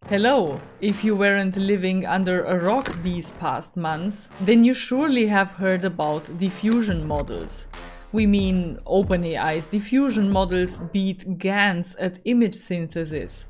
Hello! If you weren't living under a rock these past months, then you surely have heard about diffusion models. We mean OpenAI's diffusion models beat GANs at image synthesis.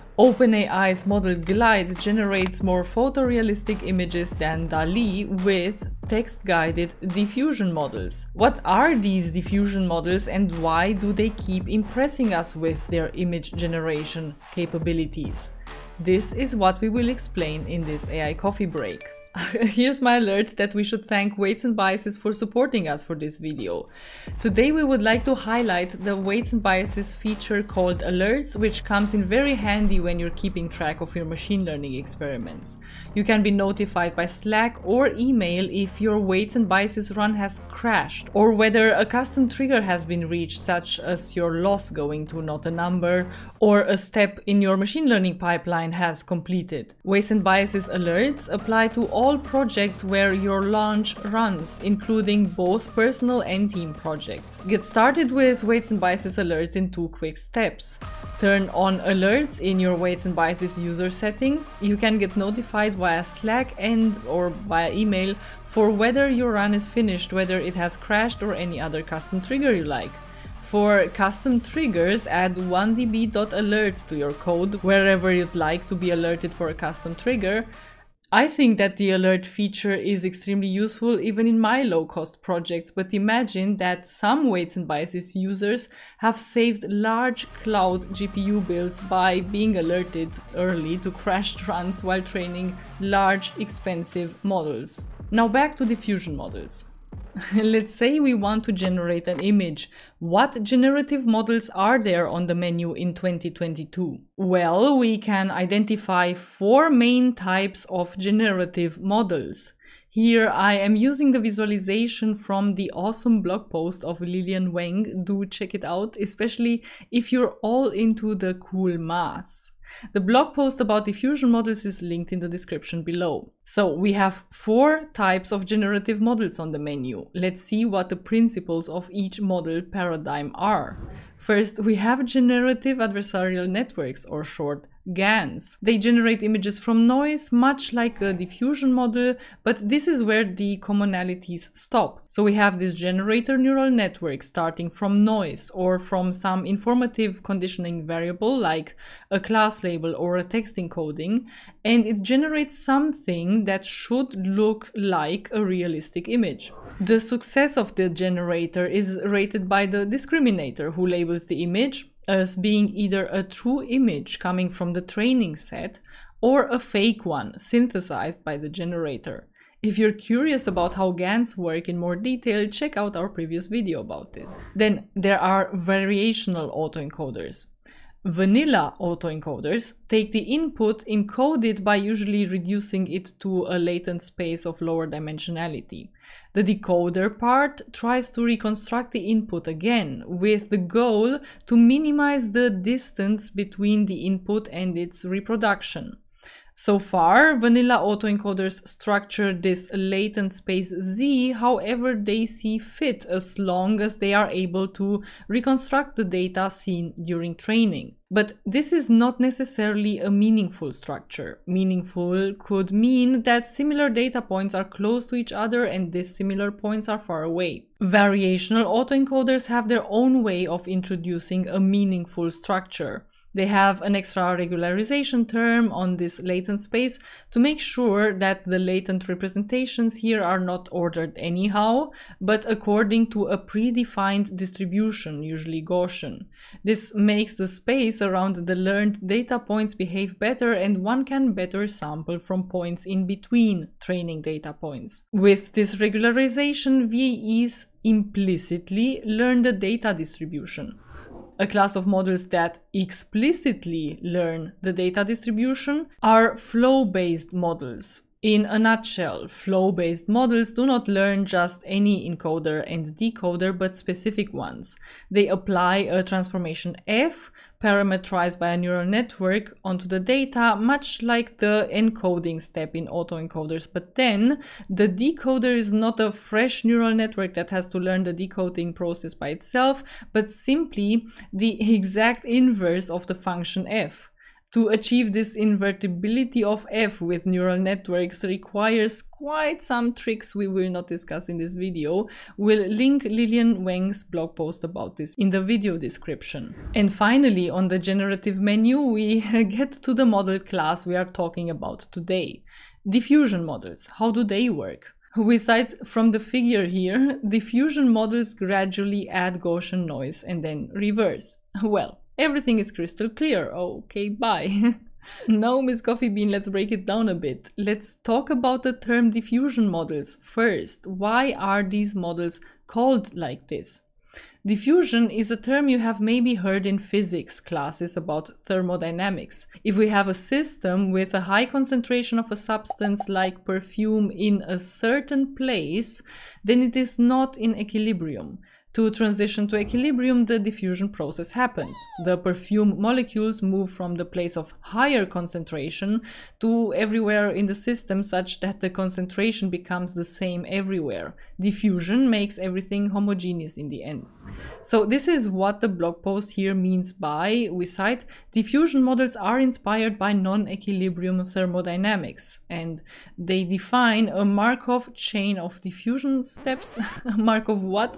OpenAI's model Glide generates more photorealistic images than DALL-E with text-guided diffusion models. What are these diffusion models and why do they keep impressing us with their image generation capabilities? This is what we will explain in this AI coffee break. Here's my alert that we should thank Weights and Biases for supporting us for this video. Today we would like to highlight the Weights and Biases feature called Alerts, which comes in very handy when you're keeping track of your machine learning experiments. You can be notified by Slack or email if your Weights and Biases run has crashed, or whether a custom trigger has been reached, such as your loss going to not a number, or a step in your machine learning pipeline has completed. Weights and Biases alerts apply to all projects where your launch runs, including both personal and team projects. Get started with Weights and Biases alerts in 2 quick steps. Turn on alerts in your Weights and Biases user settings. You can get notified via Slack and/or via email for whether your run is finished, whether it has crashed, or any other custom trigger you like. For custom triggers, add 1db.alert to your code wherever you'd like to be alerted for a custom trigger. I think that the alert feature is extremely useful even in my low-cost projects, but imagine that some Weights and Biases users have saved large cloud GPU bills by being alerted early to crashed runs while training large, expensive models. Now back to diffusion models. Let's say we want to generate an image. What generative models are there on the menu in 2022? Well, we can identify 4 main types of generative models. Here I am using the visualization from the awesome blog post of Lilian Wang. Do check it out, especially if you're all into the cool maths. The blog post about diffusion models is linked in the description below. So we have 4 types of generative models on the menu. Let's see what the principles of each model paradigm are. First, we have generative adversarial networks, or short GANs. They generate images from noise, much like a diffusion model, but this is where the commonalities stop. So we have this generator neural network starting from noise or from some informative conditioning variable like a class label or a text encoding, and it generates something that should look like a realistic image. The success of the generator is rated by the discriminator, who labels the image as being either a true image coming from the training set or a fake one synthesized by the generator. If you're curious about how GANs work in more detail, check out our previous video about this. Then there are variational autoencoders. Vanilla autoencoders take the input encoded by usually reducing it to a latent space of lower dimensionality. The decoder part tries to reconstruct the input again, with the goal to minimize the distance between the input and its reproduction. So far, vanilla autoencoders structure this latent space Z however they see fit, as long as they are able to reconstruct the data seen during training. But this is not necessarily a meaningful structure. Meaningful could mean that similar data points are close to each other and dissimilar points are far away. Variational autoencoders have their own way of introducing a meaningful structure. They have an extra regularization term on this latent space to make sure that the latent representations here are not ordered anyhow, but according to a predefined distribution, usually Gaussian. This makes the space around the learned data points behave better, and one can better sample from points in between training data points. With this regularization, VAEs implicitly learn the data distribution. A class of models that explicitly learn the data distribution are flow-based models. In a nutshell, flow-based models do not learn just any encoder and decoder, but specific ones. They apply a transformation F, parameterized by a neural network, onto the data, much like the encoding step in autoencoders. But then, the decoder is not a fresh neural network that has to learn the decoding process by itself, but simply the exact inverse of the function F. To achieve this invertibility of f with neural networks requires quite some tricks we will not discuss in this video. We'll link Lilian Wang's blog post about this in the video description. And finally, on the generative menu, we get to the model class we are talking about today. Diffusion models. How do they work? We cite from the figure here, diffusion models gradually add Gaussian noise and then reverse. Well, everything is crystal clear. Okay, bye. Now, Miss Coffee Bean, let's break it down a bit. Let's talk about the term diffusion models first. Why are these models called like this? Diffusion is a term you have maybe heard in physics classes about thermodynamics. If we have a system with a high concentration of a substance like perfume in a certain place, then it is not in equilibrium. To transition to equilibrium, the diffusion process happens. The perfume molecules move from the place of higher concentration to everywhere in the system such that the concentration becomes the same everywhere. Diffusion makes everything homogeneous in the end. So this is what the blog post here means by, we cite, diffusion models are inspired by non-equilibrium thermodynamics, and they define a Markov chain of diffusion steps. A Markov what?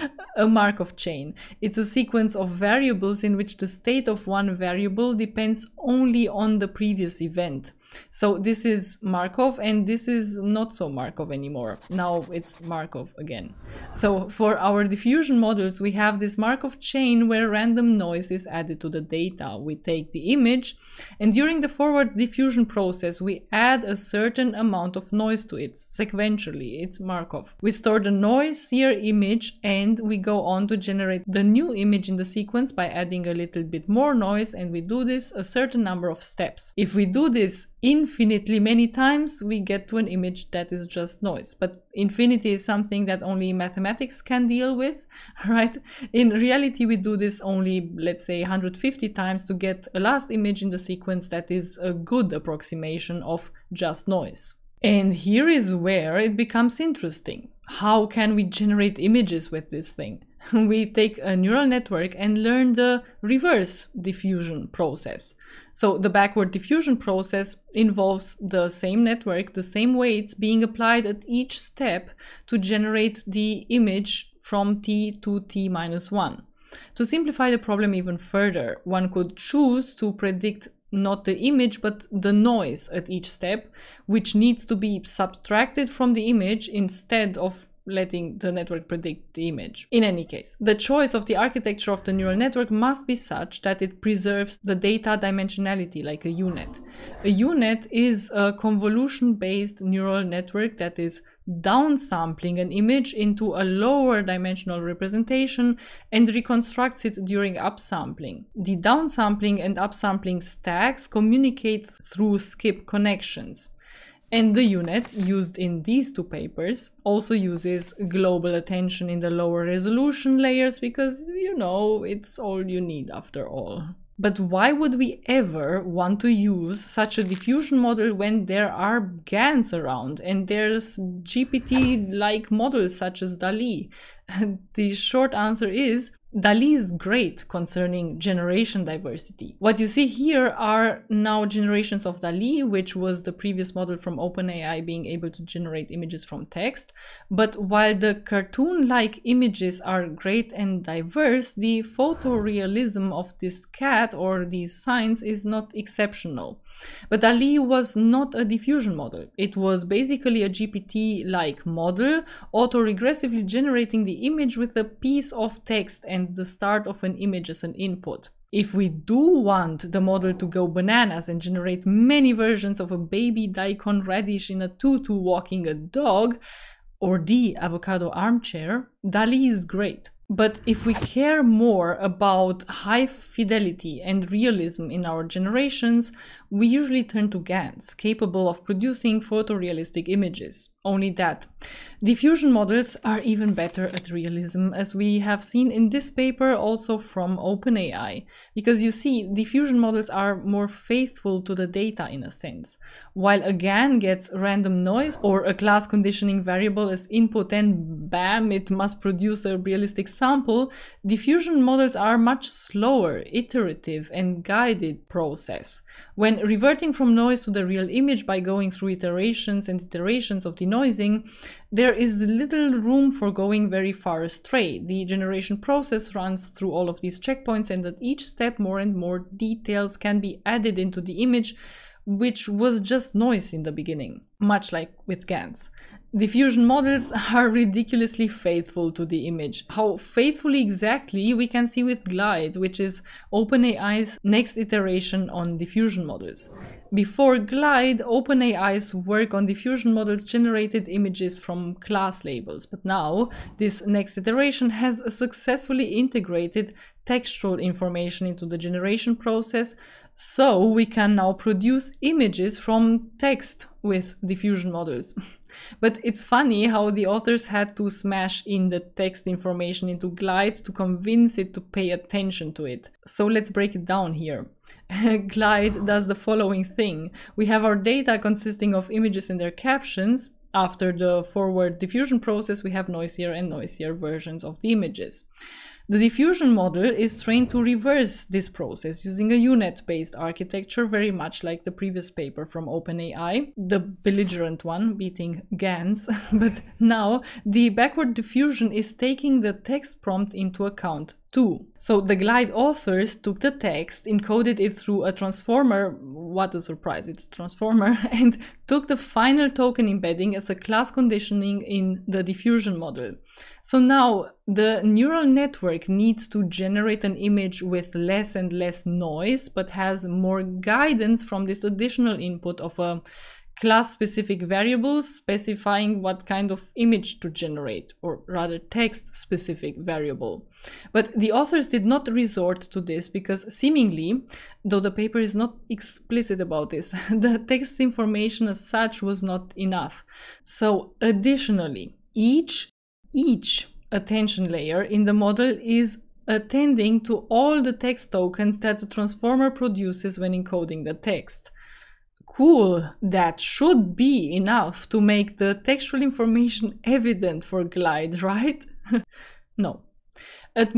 A Markov chain. It's a sequence of variables in which the state of one variable depends only on the previous event. So this is Markov, and this is not so Markov anymore. Now it's Markov again. So for our diffusion models, we have this Markov chain where random noise is added to the data. We take the image, and during the forward diffusion process, we add a certain amount of noise to it, sequentially. It's Markov. We store the noisier image, and we go on to generate the new image in the sequence by adding a little bit more noise, and we do this a certain number of steps. If we do this infinitely many times, we get to an image that is just noise. But infinity is something that only mathematics can deal with, right? In reality, we do this only, let's say, 150 times to get a last image in the sequence that is a good approximation of just noise. And here is where it becomes interesting. How can we generate images with this thing? We take a neural network and learn the reverse diffusion process. So the backward diffusion process involves the same network, the same weights being applied at each step to generate the image from t to t-1. To simplify the problem even further, one could choose to predict not the image but the noise at each step, which needs to be subtracted from the image instead of letting the network predict the image. In any case, the choice of the architecture of the neural network must be such that it preserves the data dimensionality like a U-net. A U-net is a convolution-based neural network that is downsampling an image into a lower dimensional representation and reconstructs it during upsampling. The downsampling and upsampling stacks communicate through skip connections. And the U-net used in these two papers also uses global attention in the lower resolution layers because, you know, it's all you need after all. But why would we ever want to use such a diffusion model when there are GANs around and there's GPT-like models such as DALL-E? The short answer is DALL-E is great concerning generation diversity. What you see here are now generations of DALL-E, which was the previous model from OpenAI being able to generate images from text. But while the cartoon-like images are great and diverse, the photorealism of this cat or these signs is not exceptional. But DALL-E was not a diffusion model. It was basically a GPT-like model, autoregressively generating the image with a piece of text and the start of an image as an input. If we do want the model to go bananas and generate many versions of a baby daikon radish in a tutu walking a dog, or the avocado armchair, DALL-E is great. But if we care more about high fidelity and realism in our generations, we usually turn to GANs, capable of producing photorealistic images. only that. Diffusion models are even better at realism, as we have seen in this paper also from OpenAI. Because you see, diffusion models are more faithful to the data in a sense. While a GAN gets random noise or a class conditioning variable as input and bam, it must produce a realistic sample, diffusion models are much slower, iterative and guided process. When reverting from noise to the real image by going through iterations and iterations of denoising, there is little room for going very far astray. The generation process runs through all of these checkpoints, and at each step more and more details can be added into the image, which was just noise in the beginning, much like with GANs. Diffusion models are ridiculously faithful to the image. How faithfully exactly we can see with Glide, which is OpenAI's next iteration on diffusion models. Before Glide, OpenAI's work on diffusion models generated images from class labels, but now this next iteration has successfully integrated textual information into the generation process, so we can now produce images from text with diffusion models. But it's funny how the authors had to smash in the text information into Glide to convince it to pay attention to it. So let's break it down here. Glide does the following thing. We have our data consisting of images and their captions. After the forward diffusion process, we have noisier and noisier versions of the images. The diffusion model is trained to reverse this process using a U-Net-based architecture, very much like the previous paper from OpenAI, the belligerent one beating GANs. But now the backward diffusion is taking the text prompt into account too. So the Glide authors took the text, encoded it through a transformer, what a surprise, it's a transformer, and took the final token embedding as a class conditioning in the diffusion model. So now the neural network needs to generate an image with less and less noise, but has more guidance from this additional input of a class-specific variables specifying what kind of image to generate, or rather text-specific variable. But the authors did not resort to this because seemingly, though the paper is not explicit about this, the text information as such was not enough. So additionally, each attention layer in the model is attending to all the text tokens that the transformer produces when encoding the text. Cool, that should be enough to make the textual information evident for Glide, right? No. At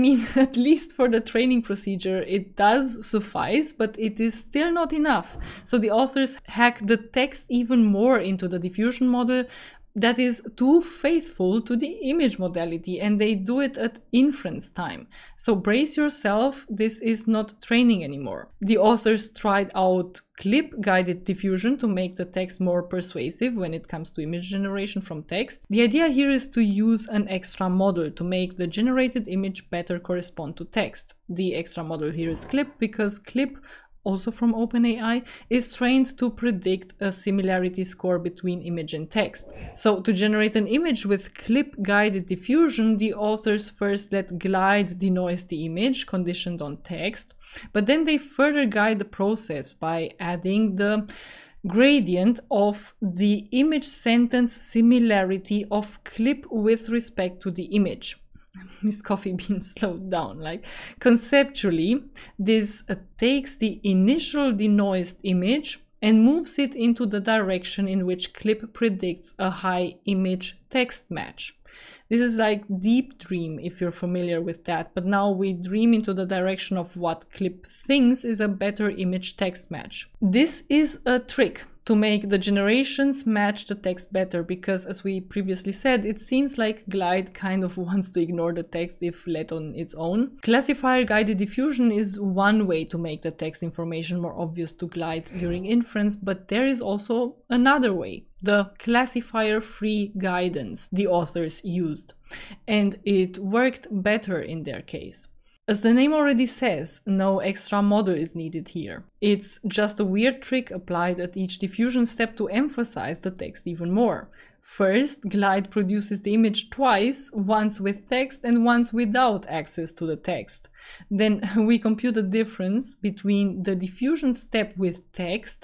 least for the training procedure, it does suffice, but it is still not enough. So the authors hack the text even more into the diffusion model that is too faithful to the image modality, and they do it at inference time. So brace yourself, this is not training anymore. The authors tried out clip-guided diffusion to make the text more persuasive when it comes to image generation from text. The idea here is to use an extra model to make the generated image better correspond to text. The extra model here is Clip, because Clip, also from OpenAI, is trained to predict a similarity score between image and text. So to generate an image with clip-guided diffusion, the authors first let Glide denoise the image conditioned on text, but then they further guide the process by adding the gradient of the image sentence similarity of clip with respect to the image. Miss Coffee Bean slowed down. Like, conceptually, this takes the initial denoised image and moves it into the direction in which Clip predicts a high image text match. This is like Deep Dream, if you're familiar with that, but now we dream into the direction of what Clip thinks is a better image text match. This is a trick to make the generations match the text better, because as we previously said, it seems like Glide kind of wants to ignore the text if let on its own. Classifier guided diffusion is one way to make the text information more obvious to Glide during inference, but there is also another way, the classifier free guidance the authors used, and it worked better in their case. As the name already says, no extra model is needed here. It's just a weird trick applied at each diffusion step to emphasize the text even more. First, Glide produces the image twice, once with text and once without access to the text. Then we compute the difference between the diffusion step with text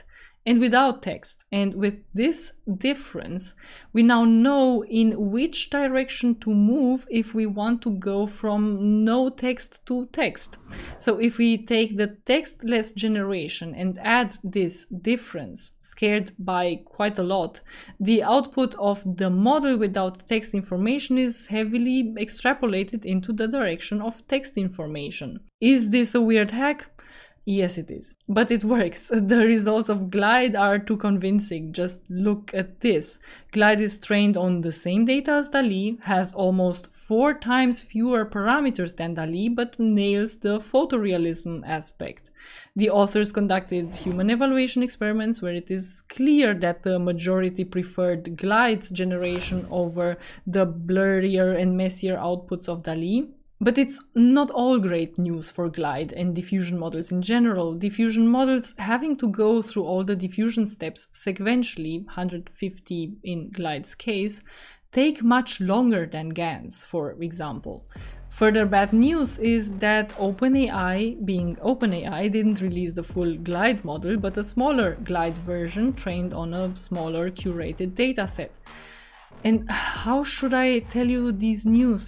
and without text. And with this difference, we now know in which direction to move if we want to go from no text to text. So if we take the textless generation and add this difference, scaled by quite a lot, the output of the model without text information is heavily extrapolated into the direction of text information. Is this a weird hack? Yes, it is. But it works. The results of Glide are too convincing. Just look at this. Glide is trained on the same data as DALL-E, has almost 4 times fewer parameters than DALL-E, but nails the photorealism aspect. The authors conducted human evaluation experiments where it is clear that the majority preferred Glide's generation over the blurrier and messier outputs of DALL-E. But it's not all great news for Glide and diffusion models in general. Diffusion models having to go through all the diffusion steps sequentially, 150 in Glide's case, take much longer than GANs, for example. Further bad news is that OpenAI, being OpenAI, didn't release the full Glide model, but a smaller Glide version trained on a smaller curated dataset. And how should I tell you these news?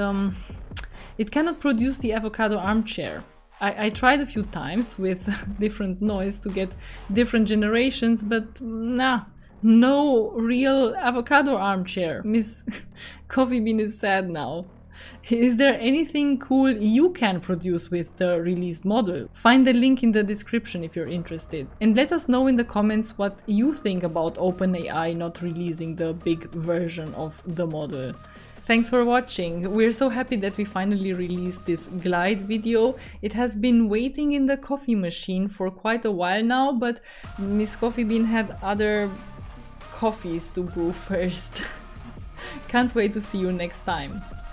It cannot produce the avocado armchair. I tried a few times with different noise to get different generations, but nah, no real avocado armchair. Miss Coffee Bean is sad now. Is there anything cool you can produce with the released model? Find the link in the description if you're interested. And let us know in the comments what you think about OpenAI not releasing the big version of the model. Thanks for watching. We're so happy that we finally released this Glide video. It has been waiting in the coffee machine for quite a while now, but Miss Coffee Bean had other coffees to brew first. Can't wait to see you next time.